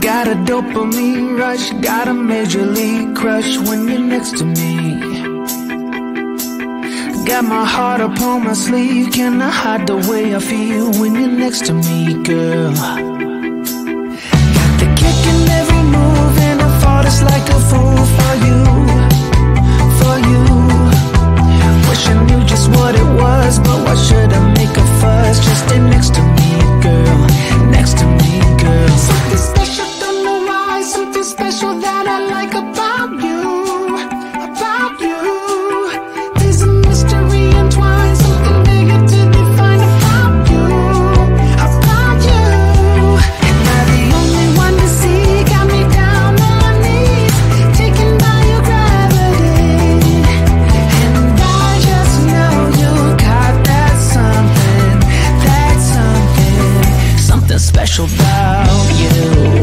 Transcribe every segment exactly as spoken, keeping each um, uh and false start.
Got a dopamine rush, got a major league crush when you're next to me. Got my heart upon my sleeve, can I hide the way I feel when you're next to me, girl? Got the kick in every move and I fought us like a fool for you, for you. Wish I knew just what it was, but why should I make a fuss? Just stay next to me, girl, next to me, girl. Something special, don't know why, something special that I like about you, about you. There's a mystery entwined, something bigger to define about you, about you. And I'm the only one to see, got me down on my knees, taken by your gravity. And I just know you got that something, that something, something special about you.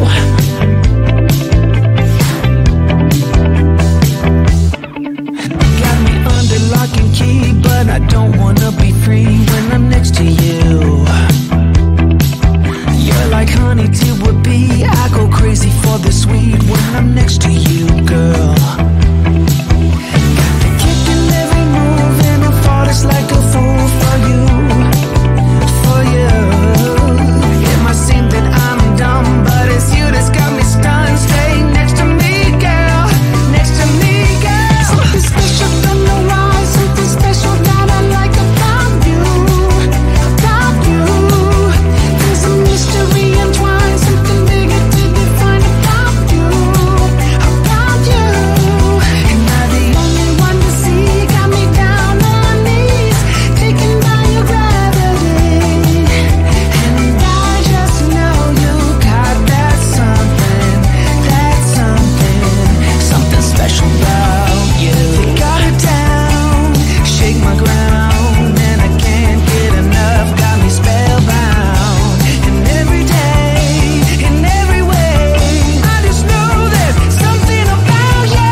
Got me under lock and key, but I don't wanna be free when I'm next to you. You're like honey to a bee, I go crazy for the sweet when I'm next to you, girl. Got the kick in every move and I fought us like a fool for you, for you. It might seem that I'm dumb, but it's you that's got me stunned. Stay next to me, girl, next to me, girl. Something special, don't know why, something special that I like about you, about you. There's a mystery entwined, something bigger to define about you, about you. And I'm the only one to see, got me down on my knees, taken by your gravity. And I just know you got that something, that something, something special about you. You got it down, shake my ground, and I can't get enough, got me spellbound. And every day, in every way, I just know there's something about you.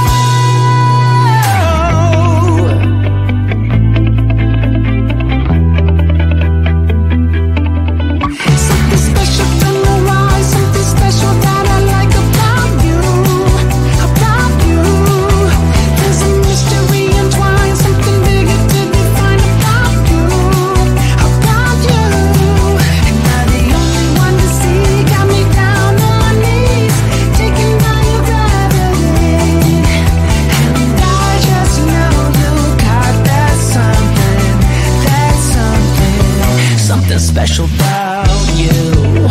Something special, don't know why, something special that I like about you, about you. There's a mystery entwined, something bigger to define about you, about you. And I'm the only one to see, got me down on my knees, taken by your gravity. And I just know you got that something, that something, something special about you.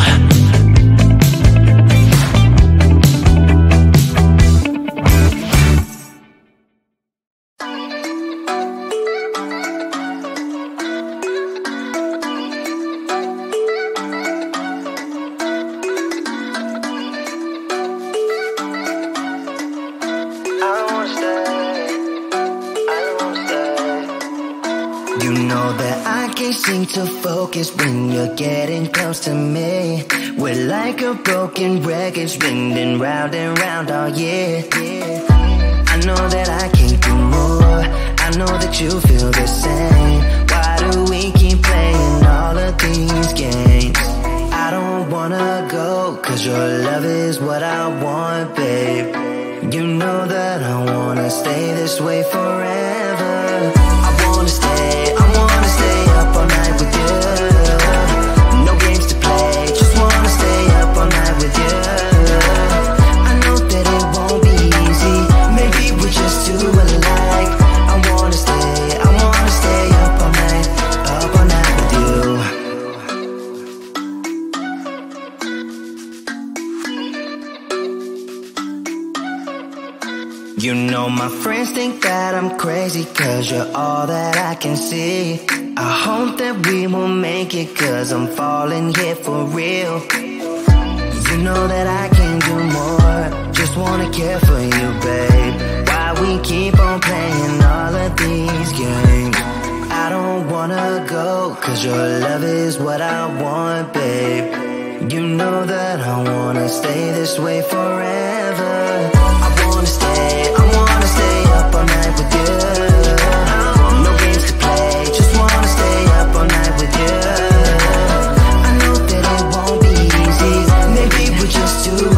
You know that I can't seem to focus when you're getting close to me. We're like a broken record spinning round and round all year. I know that I can't do more, I know that you feel the same. Why do we keep playing all of these games? I don't wanna go, cause your love is what I want, babe. You know that I wanna stay this way forever. I wanna stay, I wanna stay up all night with you. No games to play, just wanna stay up all night with you. I know that it won't be easy, maybe we're just too alike. I wanna stay, I wanna stay up all night, up all night with you. You know my friends think that I'm crazy, cause you're all that I can see. I hope that we will make it, cause I'm falling here for real. You know that I can do more, just wanna care for you, babe. Why we keep on playing all of these games? I don't wanna go, cause your love is what I want, babe. You know that I wanna stay this way forever. I wanna stay, I wanna stay up all night with you. No games to play, just wanna stay up all night with you. I know that it won't be easy, maybe we're just too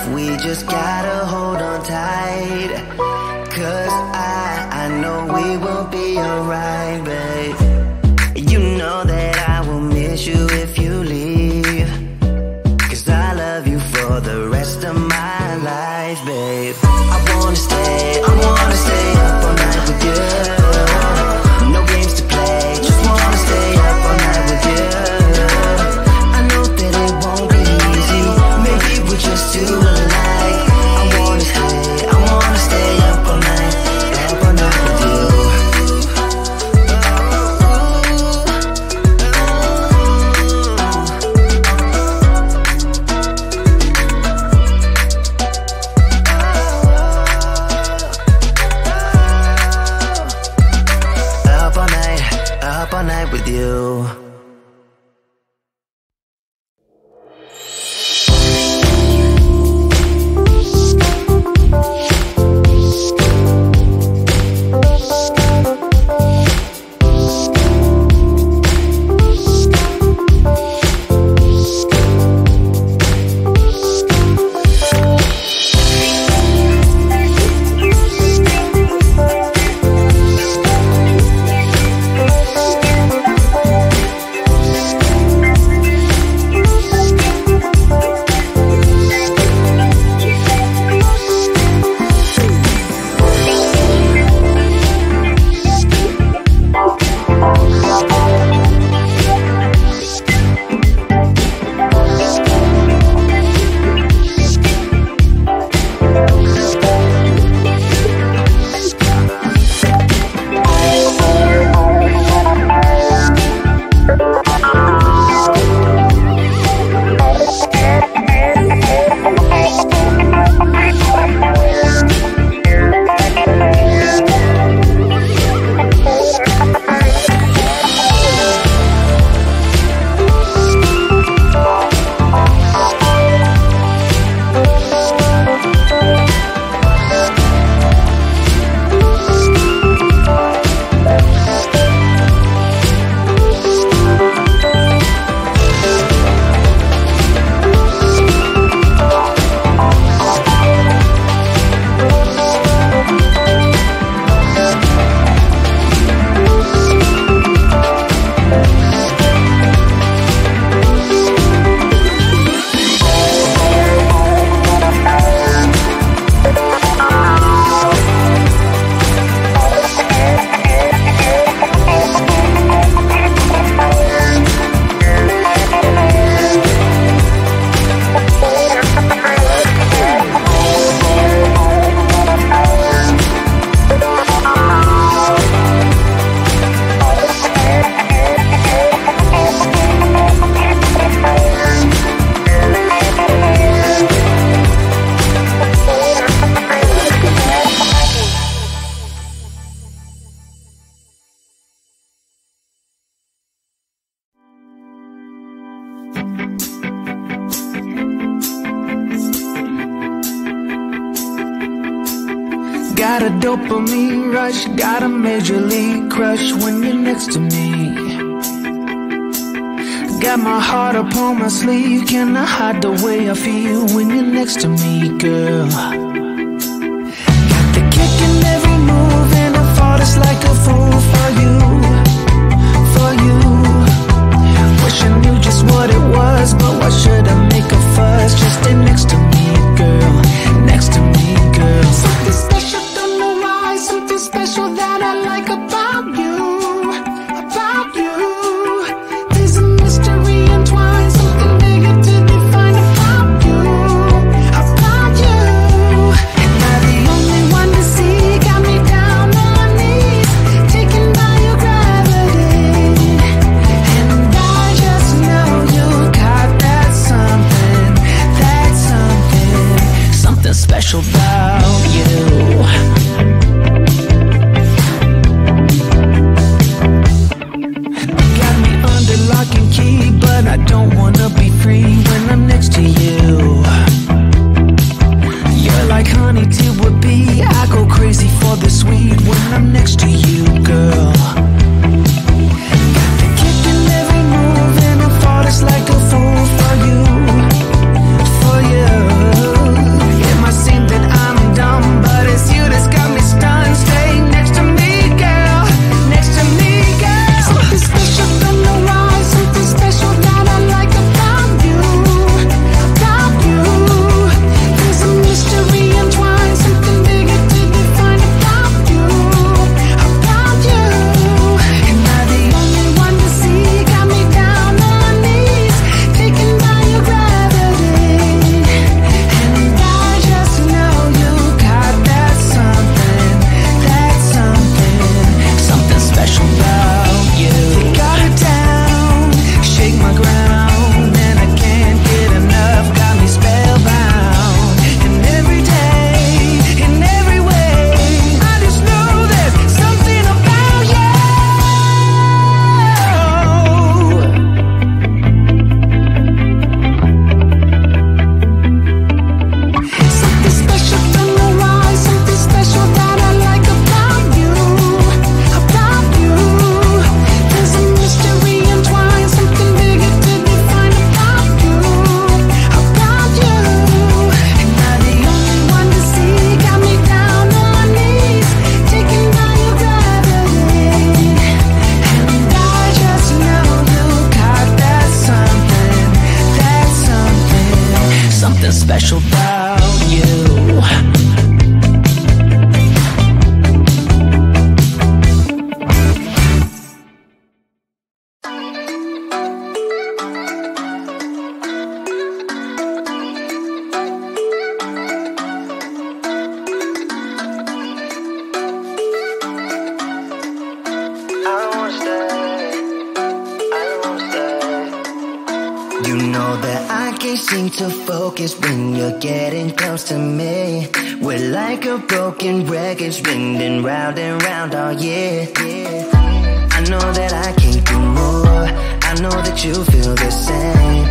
life, we just gotta hold on tight. Cause I, I know we will be alright, babe. You know that I will miss you if you leave. Cause I love you for the rest of my life, babe. I wanna stay, I wanna stay up all night with you. No games to play, just wanna stay up all night with you. I know that it won't be easy, maybe we're just too alike. I wanna stay, I wanna stay up all night, up all night with you. Up all night with you. Got a dopamine rush, got a major league crush when you're next to me. Got my heart upon my sleeve, can I hide the way I feel when you're next to me, girl? Got the kick in every move and I fall just like a fool for you, for you. Wish I knew just what it was, but why should I make a fuss? Just stay next to me, girl, next to me, girl. Something special, don't know why, something special that I like about you, about you. There's a mystery entwined, something bigger to define about you, about you. Am I the only one to see? Got me down on my knees, taken by your gravity. And I just know you got that something, that something, something special about you. Got me under lock and key, but I don't wanna be free when I'm next to you. You're like honey to a bee, I go crazy for the sweet when I'm next to you, girl. Got the kick in every move and I fall just like a fool for you, for you. special about you. You know that I can't seem to focus when you're getting close to me. We're like a broken record spinning round and round all year. I know that I can't do more, I know that you feel the same.